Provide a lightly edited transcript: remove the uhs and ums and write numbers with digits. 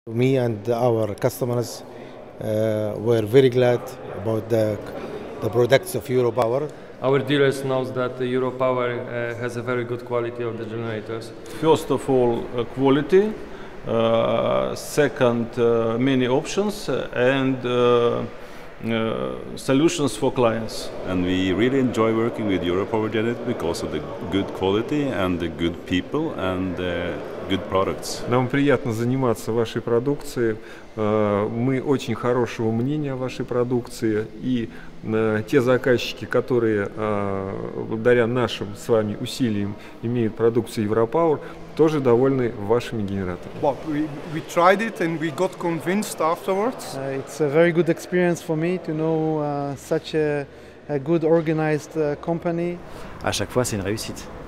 Me and our customers were very glad about the products of Europower. Our dealers know that Europower has a very good quality of the generators. First of all, quality. Second, many options and solutions for clients. And we really enjoy working with Europower Generator because of the good quality and the good people and good products. Нам приятно заниматься вашей продукцией. Мы очень хорошего мнения о вашей продукции. И те заказчики, которые благодаря нашим с вами усилиям имеют продукцию Europower, тоже довольны вашими генераторами. Well, we tried it and we got convinced afterwards. It's a very good experience for me to know such a good organized company. À chaque fois, c'est une réussite.